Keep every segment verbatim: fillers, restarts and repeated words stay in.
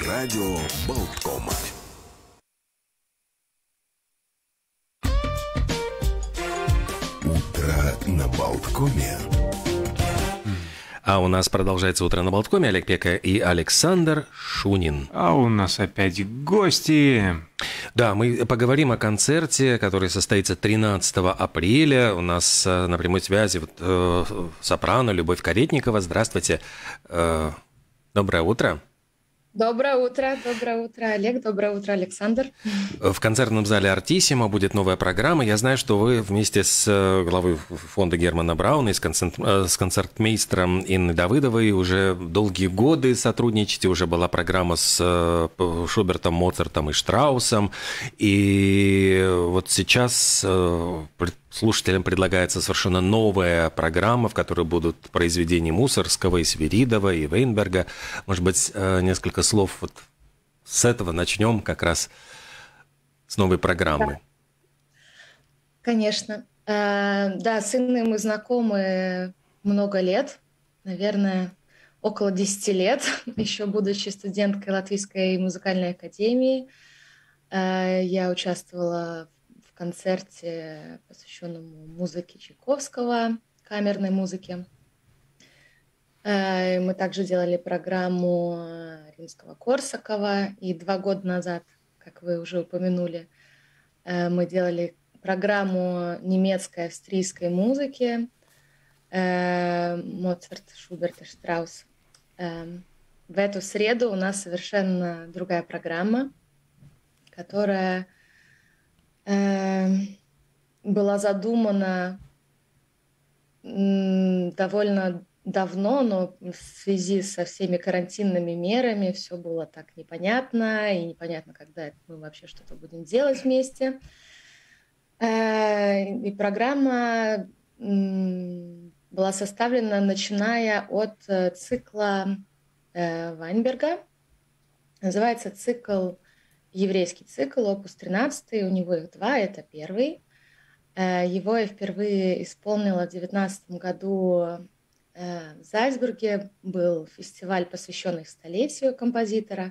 Радио Болтком. Утро на Болткоме. А у нас продолжается «Утро на Болткоме». Олег Пека и Александр Шунин. А у нас опять гости. Да, мы поговорим о концерте, который состоится тринадцатого апреля. У нас на прямой связи вот, э, сопрано Любовь Каретникова. Здравствуйте. Э, доброе утро. Доброе утро, доброе утро, Олег, доброе утро, Александр. В концертном зале «Артиссимо» будет новая программа. Я знаю, что вы вместе с главой фонда Германа Брауна и с, концерт... с концертмейстером Инной Давыдовой уже долгие годы сотрудничаете. Уже была программа с Шубертом, Моцартом и Штраусом. И вот сейчас слушателям предлагается совершенно новая программа, в которой будут произведения Мусоргского, и Свиридова, и Вейнберга. Может быть, несколько слов вот с этого начнем как раз с новой программы. Да. Конечно. Да, с Инной мы знакомы много лет, наверное, около десяти лет, еще будучи студенткой Латвийской музыкальной академии. Я участвовала в концерте, посвященному музыке Чайковского, камерной музыке. Мы также делали программу Римского-Корсакова, и два года назад, как вы уже упомянули, мы делали программу немецкой, австрийской музыки Моцарт, Шуберт и Штраус. В эту среду у нас совершенно другая программа, которая была задумана довольно давно, но в связи со всеми карантинными мерами все было так непонятно, и непонятно, когда мы вообще что-то будем делать вместе. И программа была составлена, начиная от цикла Вайнберга. Называется цикл, еврейский цикл, опус тринадцать, у него их два, это первый. Его я впервые исполнила в две тысячи девятнадцатом году. В Зальцбурге был фестиваль, посвященный столетию композитора.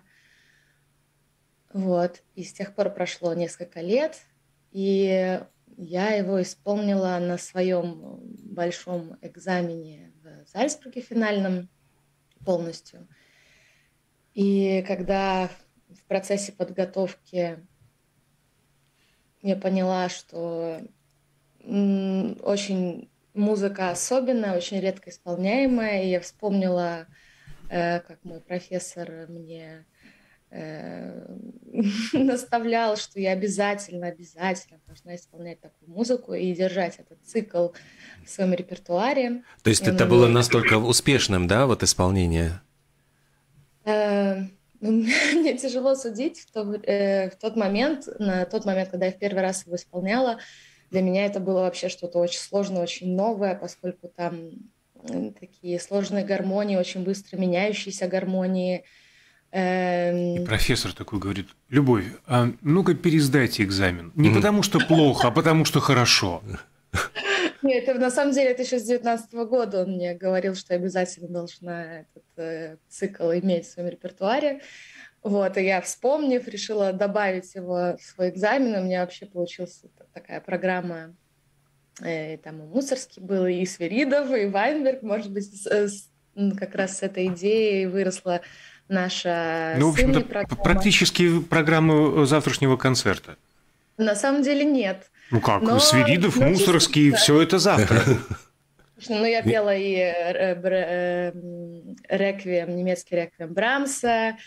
Вот. И с тех пор прошло несколько лет, и я его исполнила на своем большом экзамене в Зальцбурге финальном полностью. И когда в процессе подготовки я поняла, что очень музыка особенная, очень редко исполняемая, и я вспомнила, э, как мой профессор мне э, наставлял, что я обязательно, обязательно должна исполнять такую музыку и держать этот цикл в своем репертуаре. То есть и это было настолько успешным, да, вот исполнение? Э, мне тяжело судить в, то, э, в тот момент, на тот момент, когда я в первый раз его исполняла. Для меня это было вообще что-то очень сложное, очень новое, поскольку там такие сложные гармонии, очень быстро меняющиеся гармонии. И профессор такой говорит: Любовь, а ну-ка пересдайте экзамен. Не mm-hmm. потому что плохо, а потому что хорошо. Нет, это, на самом деле это еще с две тысячи девятнадцатого года он мне говорил, что я обязательно должна этот э, цикл иметь в своем репертуаре. Вот, и я, вспомнив, решила добавить его в свой экзамен. У меня вообще получилась такая программа, и там и Мусоргский был, и Свиридов, и Вайнберг. Может быть, с, с, как раз с этой идеей выросла наша Ну, в общем-то, программа. Практически программа завтрашнего концерта. На самом деле нет. Ну как, но, Свиридов, но Мусоргский, да. Все это завтра. Ну, я пела и реквием, немецкий реквием Брамса,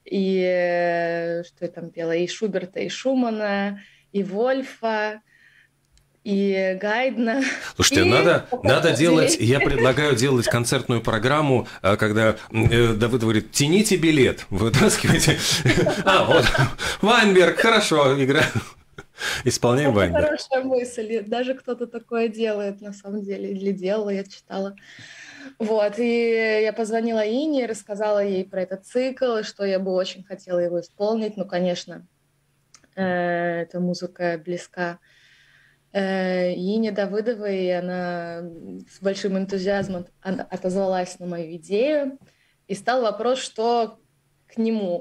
и что я там пела, и Шуберта, и Шумана, и Вольфа, и Гайдна. Слушайте, и... надо, надо делать, я предлагаю делать концертную программу, когда Давыд говорит: тяните билет, вытаскивайте. А, вот, Вайнберг, хорошо, игра. Исполняем Вайнберг. Хорошая мысль, даже кто-то такое делает, на самом деле, или делала, я читала. Вот, и я позвонила Ине, рассказала ей про этот цикл, что я бы очень хотела его исполнить. Ну, конечно, эта музыка близка Ине Давыдовой, и она с большим энтузиазмом отозвалась на мою идею. И стал вопрос, что к нему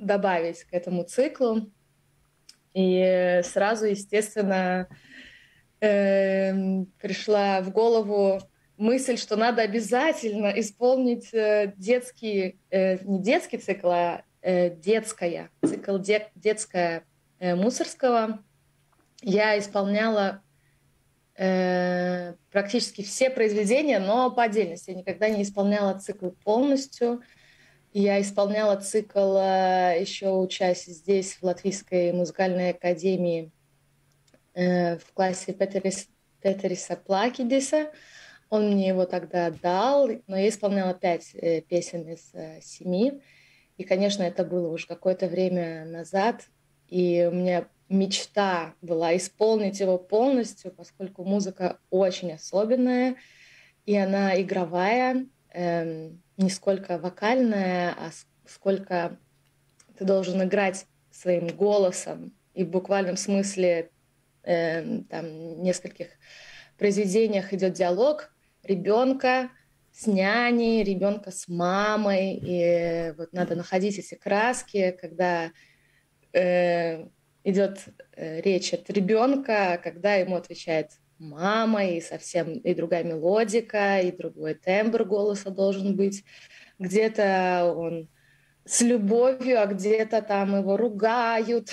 добавить к этому циклу. И сразу, естественно, э, пришла в голову мысль, что надо обязательно исполнить э, детский, э, не детский цикл, а э, детская, цикл де, детская э, Мусорского. Я исполняла э, практически все произведения, но по отдельности. Я никогда не исполняла цикл полностью. Я исполняла цикл, э, еще учась здесь, в Латвийской музыкальной академии, э, в классе Петерис, Петериса Плакидиса. Он мне его тогда дал, но я исполняла пять э, песен из э, семи. И, конечно, это было уже какое-то время назад. И у меня мечта была исполнить его полностью, поскольку музыка очень особенная, и она игровая, э, не сколько вокальная, а сколько ты должен играть своим голосом. И в буквальном смысле э, там в нескольких произведениях идет диалог ребенка с няней, ребенка с мамой. И вот надо находить эти краски, когда э, идет э, речь от ребенка, когда ему отвечает мама, и совсем и другая мелодика, и другой тембр голоса должен быть. Где-то он с любовью, а где-то там его ругают.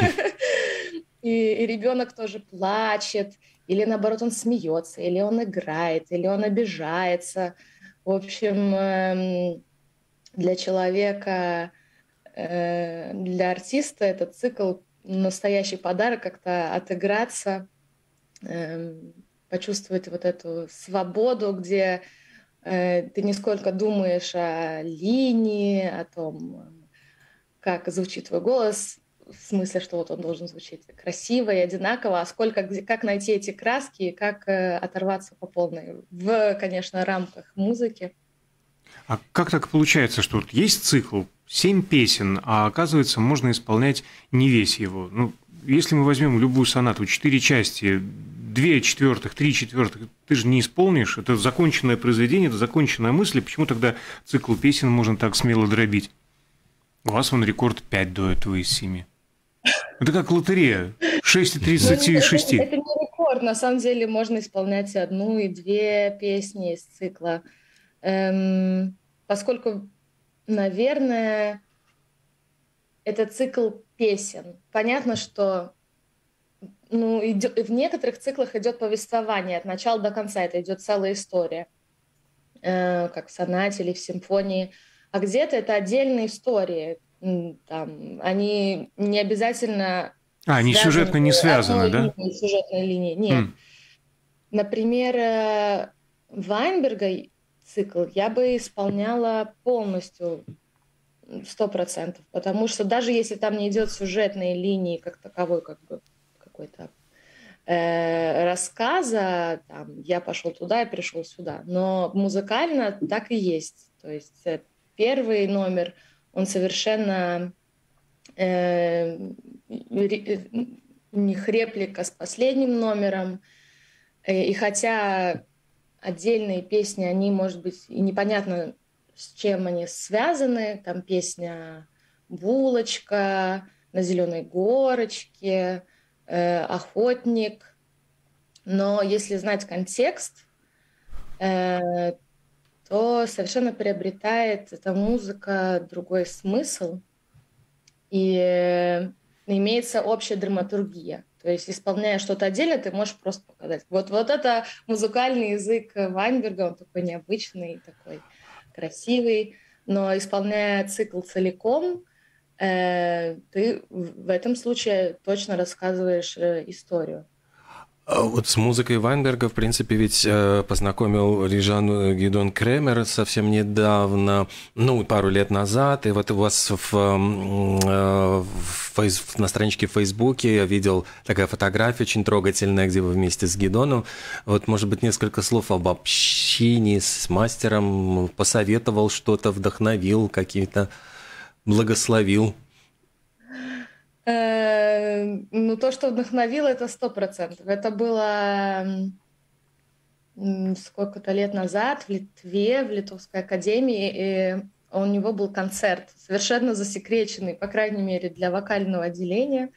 И ребенок тоже плачет. Или наоборот он смеется, или он играет, или он обижается. В общем, для человека, для артиста этот цикл настоящий подарок, как-то отыграться, почувствовать вот эту свободу, где ты не сколько думаешь о линии, о том, как звучит твой голос, в смысле, что вот он должен звучать красиво и одинаково, а сколько, где, как найти эти краски и как э, оторваться по полной, в, конечно, рамках музыки. А как так получается, что вот есть цикл, семь песен, а оказывается, можно исполнять не весь его? Ну, если мы возьмем любую сонату, четыре части, две четвертых, три четвертых, ты же не исполнишь, это законченное произведение, это законченная мысль, почему тогда цикл песен можно так смело дробить? У вас вон рекорд пять до этого из семи. Это как лотерея. шесть из тридцати шести. Это, это не рекорд. На самом деле можно исполнять одну и две песни из цикла. Эм, поскольку, наверное, это цикл песен. Понятно, что ну, идет, в некоторых циклах идет повествование от начала до конца. Это идет целая история. Э, как в сонате или в симфонии. А где-то это отдельные истории. Там, они не обязательно... А, они сюжетно не связаны, да? Линии, сюжетной линии, нет. Mm. Например, Вайнберга цикл я бы исполняла полностью, сто процентов, потому что даже если там не идет сюжетной линии как таковой, как бы какой-то э, рассказа, там, я пошел туда, я пришел сюда, но музыкально так и есть. То есть первый номер... Он совершенно э, не реплика с последним номером. И хотя отдельные песни, они, может быть, и непонятно, с чем они связаны. Там песня «Булочка», «На зеленой горочке», э, «Охотник». Но если знать контекст, э, то совершенно приобретает эта музыка другой смысл, и имеется общая драматургия. То есть, исполняя что-то отдельно, ты можешь просто показать. Вот, вот это музыкальный язык Вайнберга, он такой необычный, такой красивый, но исполняя цикл целиком, э, ты в этом случае точно рассказываешь э, историю. Вот с музыкой Вайнберга, в принципе, ведь познакомил Рижан Гидон Кремер совсем недавно, ну, пару лет назад, и вот у вас в, в фейс, на страничке в Фейсбуке я видел такая фотография очень трогательная, где вы вместе с Гидоном. Вот, может быть, несколько слов об общении с мастером, посоветовал что-то, вдохновил, какие-то благословил. Ну, то, что вдохновило, это сто процентов. Это было сколько-то лет назад в Литве, в Литовской академии. И у него был концерт, совершенно засекреченный, по крайней мере, для вокального отделения.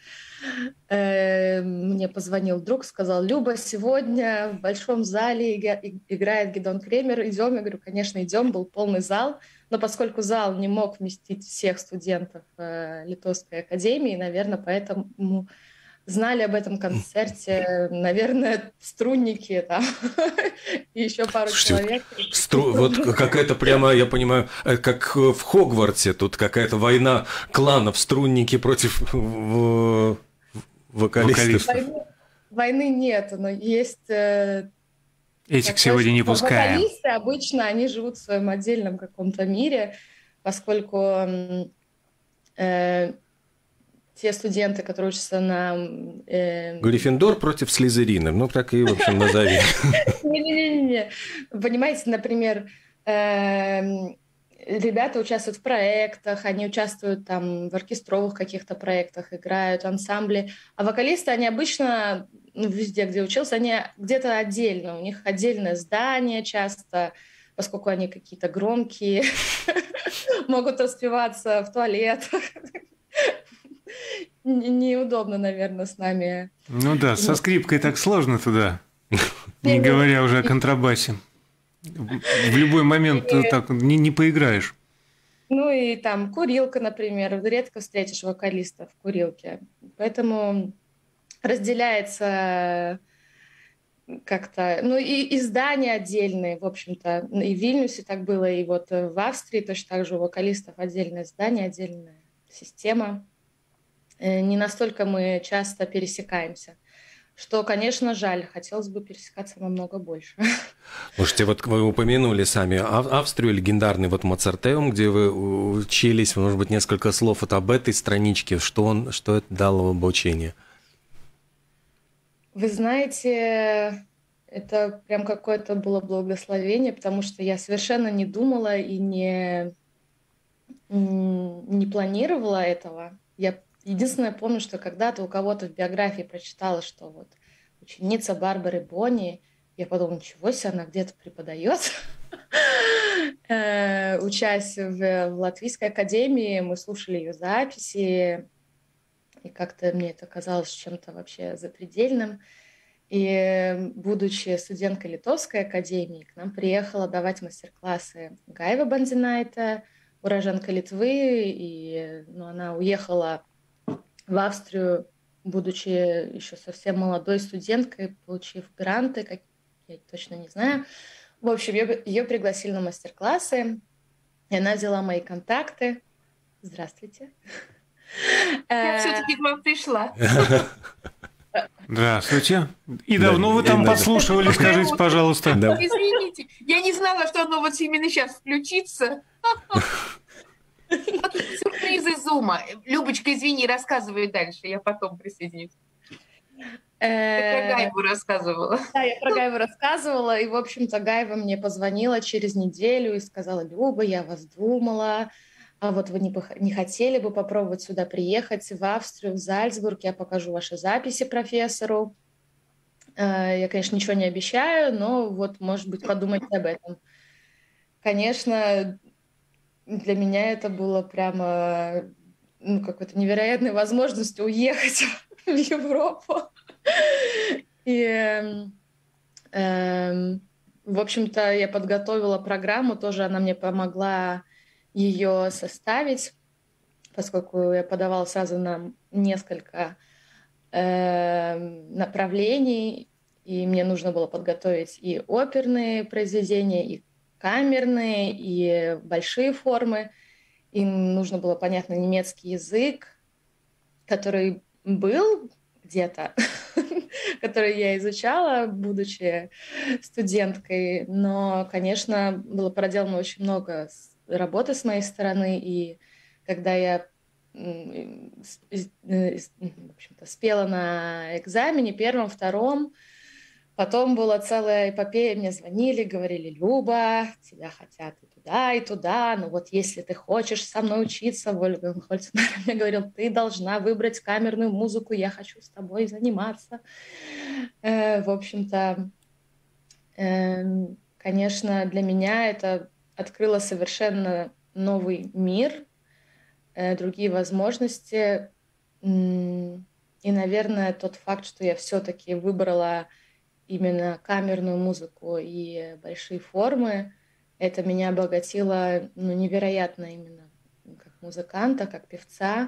Мне позвонил друг, сказал: Люба, сегодня в большом зале играет Гидеон Кремер, идем? Я говорю: конечно, идем, был полный зал, но поскольку зал не мог вместить всех студентов Литовской академии, наверное, поэтому знали об этом концерте, наверное, струнники там и еще пару Слушайте, человек. Стру... Вот какая-то прямо, я понимаю, как в Хогвартсе, тут какая-то война кланов, струнники против вокалистов. Войны, войны нет, но есть... Э, Этих сегодня не пускаем. Вокалисты обычно, они живут в своем отдельном каком-то мире, поскольку э, те студенты, которые учатся на... Э... Гриффиндор против Слизерина, ну так и, в общем, назови. Не-не-не, понимаете, например, ребята участвуют в проектах, они участвуют там в оркестровых каких-то проектах, играют ансамбли, а вокалисты, они обычно, ну, везде, где учился, они где-то отдельно, у них отдельное здание часто, поскольку они какие-то громкие, могут распеваться в туалетах. Неудобно, наверное, с нами. Ну да, со скрипкой так сложно туда, не говоря уже о контрабасе. В любой момент так не, не поиграешь. Ну и там курилка, например. Редко встретишь вокалистов в курилке. Поэтому разделяется как-то... Ну и, и здания отдельные, в общем-то. И в Вильнюсе так было, и вот в Австрии точно так же у вокалистов отдельное здание, отдельная система. Не настолько мы часто пересекаемся. Что, конечно, жаль. Хотелось бы пересекаться намного больше. Слушайте, вот вы упомянули сами Австрию, легендарный вот Моцартеум, где вы учились, может быть, несколько слов вот об этой страничке, что, он, что это дало в обучении? Вы знаете, это прям какое-то было благословение, потому что я совершенно не думала и не, не планировала этого. Я Единственное, помню, что когда-то у кого-то в биографии прочитала, что вот ученица Барбары Бонни, я подумала, ничего себе, она где-то преподает. Учась в Латвийской академии, мы слушали ее записи, и как-то мне это казалось чем-то вообще запредельным. И, будучи студенткой Литовской академии, к нам приехала давать мастер-классы Гайва Бандинайте, уроженка Литвы, и ну, она уехала в Австрию, будучи еще совсем молодой студенткой, получив гранты, как я точно не знаю. В общем, ее, ее пригласили на мастер-классы, и она взяла мои контакты. Здравствуйте. Я все-таки к вам пришла. Здравствуйте. И давно вы там подслушивали, скажите, пожалуйста. Извините, я не знала, что оно вот именно сейчас включится. Сюрприз из Зума. Любочка, извини, рассказывай дальше, я потом присоединюсь. Ты про Гайву рассказывала. Да, я про Гайву рассказывала, и, в общем-то, Гайва мне позвонила через неделю и сказала: Люба, я вас думала, а вот вы не, не хотели бы попробовать сюда приехать, в Австрию, в Зальцбург, я покажу ваши записи профессору. Я, конечно, ничего не обещаю, но вот, может быть, подумайте об этом. Конечно, для меня это было прямо ну, какой-то невероятной возможностью уехать в Европу. И, э, э, в общем-то, я подготовила программу, тоже она мне помогла ее составить, поскольку я подавала сразу на несколько э, направлений, и мне нужно было подготовить и оперные произведения, и камерные, и большие формы. Им нужно было, понятно, немецкий язык, который был где-то, который я изучала, будучи студенткой. Но, конечно, было проделано очень много работы с моей стороны, и когда я в общем-то, спела на экзамене первом, втором, потом была целая эпопея, мне звонили, говорили: Люба, тебя хотят и туда, и туда, но вот если ты хочешь со мной учиться, Вольфганг Хольцнер мне говорил: ты должна выбрать камерную музыку, я хочу с тобой заниматься. Э, в общем-то, э, конечно, для меня это открыло совершенно новый мир, другие возможности. И, наверное, тот факт, что я все-таки выбрала именно камерную музыку и большие формы, это меня обогатило, ну, невероятно именно как музыканта, как певца.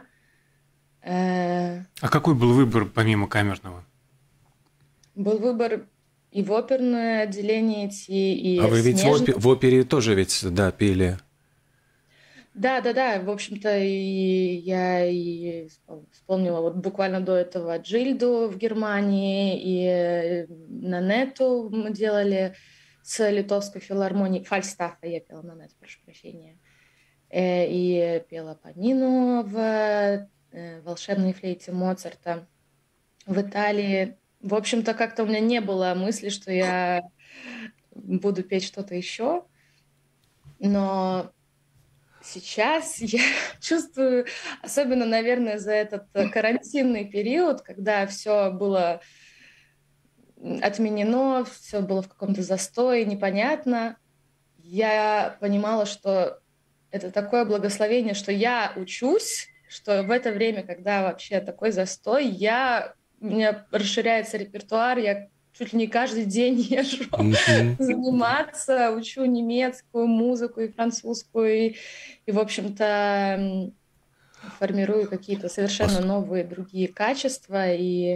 А какой был выбор помимо камерного? Был выбор и в оперное отделение идти, и А вы ведь в, опе- в опере тоже ведь, да, пели? Да, да, да. В общем-то, и я и вспомнила вот буквально до этого Джильду в Германии, и Нанетту мы делали с Литовской филармонией. Фальстафа я пела Нанетту, прошу прощения. И пела Панину в волшебной флейте Моцарта в Италии. В общем-то, как-то у меня не было мысли, что я буду петь что-то еще. Но сейчас я чувствую, особенно, наверное, за этот карантинный период, когда все было отменено, все было в каком-то застое, непонятно, я понимала, что это такое благословение, что я учусь, что в это время, когда вообще такой застой, я, у меня расширяется репертуар, я чуть ли не каждый день езжу mm-hmm. заниматься, учу немецкую музыку и французскую, и, и в общем-то, формирую какие-то совершенно новые другие качества. И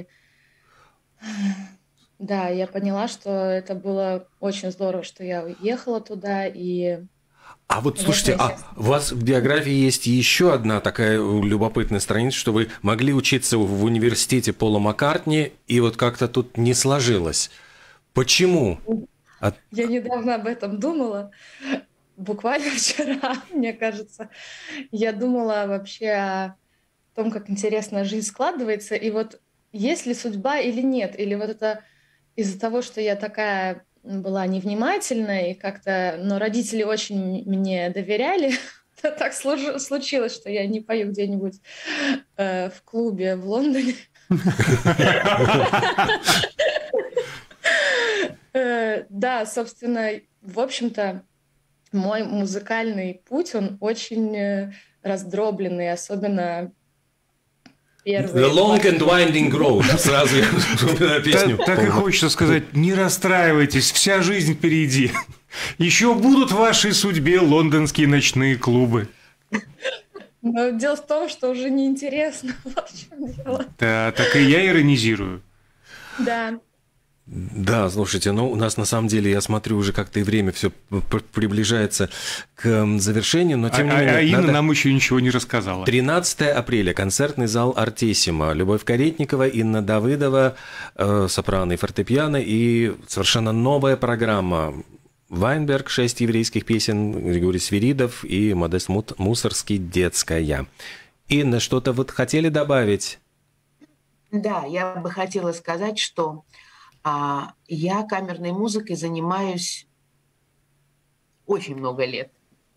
да, я поняла, что это было очень здорово, что я уехала туда, и... А вот, слушайте, а у вас в биографии есть еще одна такая любопытная страница, что вы могли учиться в университете Пола Маккартни, и вот как-то тут не сложилось. Почему? От... Я недавно об этом думала, буквально вчера, мне кажется. Я думала вообще о том, как интересно жизнь складывается, и вот есть ли судьба или нет, или вот это из-за того, что я такая... была невнимательна, и как-то, но родители очень мне доверяли. Так случилось, что я не пою где-нибудь э, в клубе в Лондоне. Да, собственно, в общем-то, мой музыкальный путь, он очень раздробленный, особенно The long and winding road. Сразу я вспоминаю песню. Так и хочется сказать, не расстраивайтесь, вся жизнь впереди. Еще будут в вашей судьбе лондонские ночные клубы. Но дело в том, что уже неинтересно. Вот в чем дело. Да, так и я иронизирую. Да. Да, слушайте, ну у нас на самом деле, я смотрю, уже как-то и время все приближается к завершению, но тем а, не менее... А Инна надо... нам еще ничего не рассказала. тринадцатое апреля, концертный зал Артиссимо. Любовь Каретникова, Инна Давыдова, э, сопрано и фортепиано, и совершенно новая программа. Вайнберг, шесть еврейских песен, Григорий Свиридов и Модест Мусорский, детская. Инна, что-то вот хотели добавить? Да, я бы хотела сказать, что а, я камерной музыкой занимаюсь очень много лет.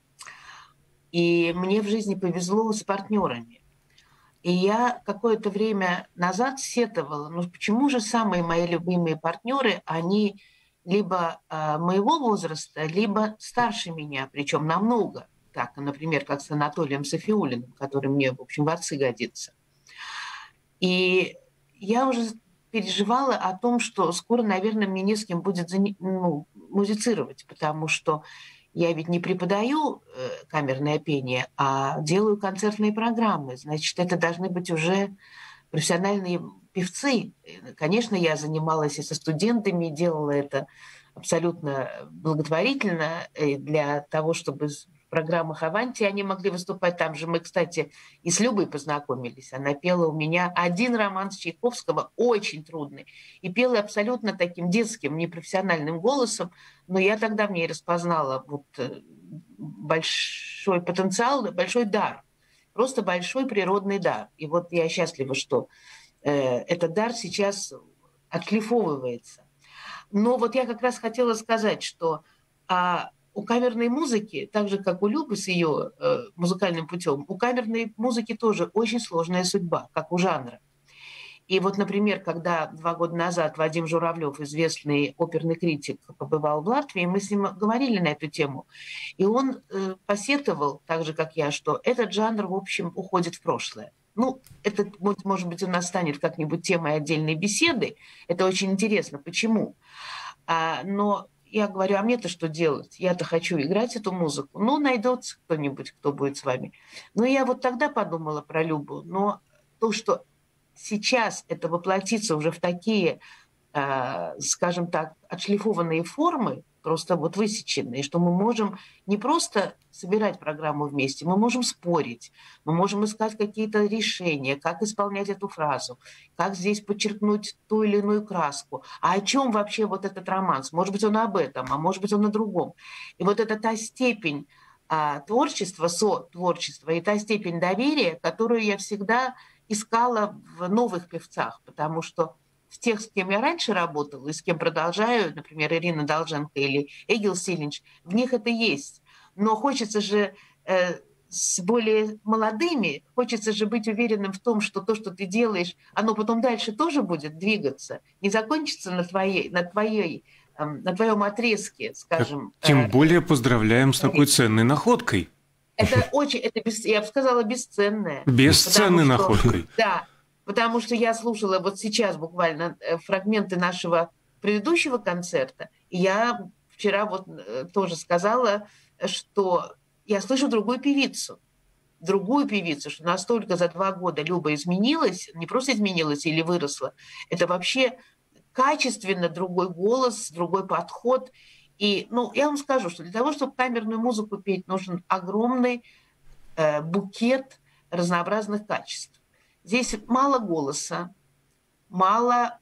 И мне в жизни повезло с партнерами. И я какое-то время назад сетовала, ну почему же самые мои любимые партнеры, они либо э, моего возраста, либо старше меня, причем намного. Так, например, как с Анатолием Софиуллиным, который мне, в общем, в отцы годится. И я уже переживала о том, что скоро, наверное, мне не с кем будет зани- ну, музицировать, потому что я ведь не преподаю э, камерное пение, а делаю концертные программы. Значит, это должны быть уже профессиональные певцы. Конечно, я занималась и со студентами, делала это абсолютно благотворительно для того, чтобы в программах «Аванти» они могли выступать. Там же мы, кстати, и с Любой познакомились. Она пела у меня один романс Чайковского, очень трудный, и пела абсолютно таким детским, непрофессиональным голосом, но я тогда в ней распознала вот большой потенциал, большой дар, просто большой природный дар. И вот я счастлива, что этот дар сейчас отшлифовывается. Но вот я как раз хотела сказать, что а, у камерной музыки, так же, как у Любы с ее э, музыкальным путем, у камерной музыки тоже очень сложная судьба, как у жанра. И вот, например, когда два года назад Вадим Журавлев, известный оперный критик, побывал в Латвии, мы с ним говорили на эту тему. И он э, посетовал, так же, как я, что этот жанр, в общем, уходит в прошлое. Ну, это, может быть, у нас станет как-нибудь темой отдельной беседы. Это очень интересно. Почему? А, но я говорю, а мне-то что делать? Я-то хочу играть эту музыку. Ну, найдется кто-нибудь, кто будет с вами. Но я вот тогда подумала про Любу. Но то, что сейчас это воплотится уже в такие, э, скажем так, отшлифованные формы, просто вот высеченные, что мы можем не просто собирать программу вместе, мы можем спорить, мы можем искать какие-то решения, как исполнять эту фразу, как здесь подчеркнуть ту или иную краску, а о чем вообще вот этот романс, может быть, он об этом, а может быть, он о другом. И вот это та степень а, творчества, со-творчества и та степень доверия, которую я всегда искала в новых певцах, потому что в тех, с кем я раньше работала и с кем продолжаю, например, Ирина Долженко или Эгил Силинч, в них это есть. Но хочется же э, с более молодыми, хочется же быть уверенным в том, что то, что ты делаешь, оно потом дальше тоже будет двигаться, не закончится на твоей, на твоей, э, на твоем отрезке, скажем. Тем э, более поздравляем с такой ценной находкой. Это очень, это без, я бы сказала, бесценное. Бесценной находкой. Да, потому что я слушала вот сейчас буквально фрагменты нашего предыдущего концерта, и я вчера вот тоже сказала, что я слышу другую певицу, другую певицу, что настолько за два года Люба изменилась, не просто изменилась или выросла, это вообще качественно другой голос, другой подход. И, ну, я вам скажу, что для того, чтобы камерную музыку петь, нужен огромный э, букет разнообразных качеств. Здесь мало голоса, мало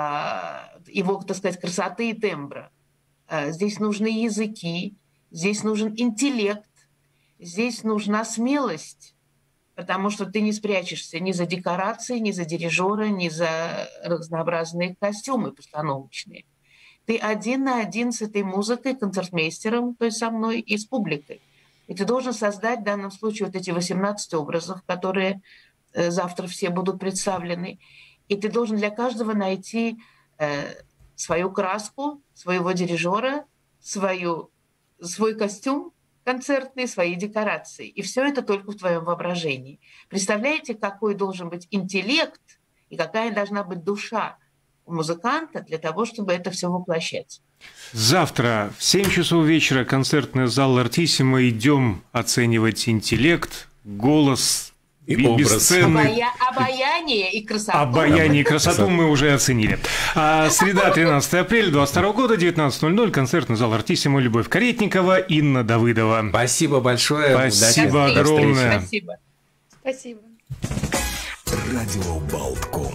э, его, так сказать, красоты и тембра. Э, здесь нужны языки, здесь нужен интеллект, здесь нужна смелость, потому что ты не спрячешься ни за декорации, ни за дирижера, ни за разнообразные костюмы постановочные. Ты один на один с этой музыкой, концертмейстером, то есть со мной, и с публикой. И ты должен создать в данном случае вот эти восемнадцать образов, которые э, завтра все будут представлены. И ты должен для каждого найти э, свою краску, своего дирижера, свою, свой костюм концертный, свои декорации. И все это только в твоем воображении. Представляете, какой должен быть интеллект и какая должна быть душа у музыканта для того, чтобы это все воплощать. Завтра в семь часов вечера концертный зал Артиссимо. Идем оценивать интеллект, голос и бесценный... Обая... Обаяние и красоту. Обаяние и красоту мы уже оценили. А, среда, тринадцатое апреля двадцать второго года, девятнадцать ноль ноль, концертный зал Артиссимо. Любовь Каретникова, Инна Давыдова. Спасибо большое. Спасибо Удачи. огромное. Спасибо. Спасибо. Радио Болтком.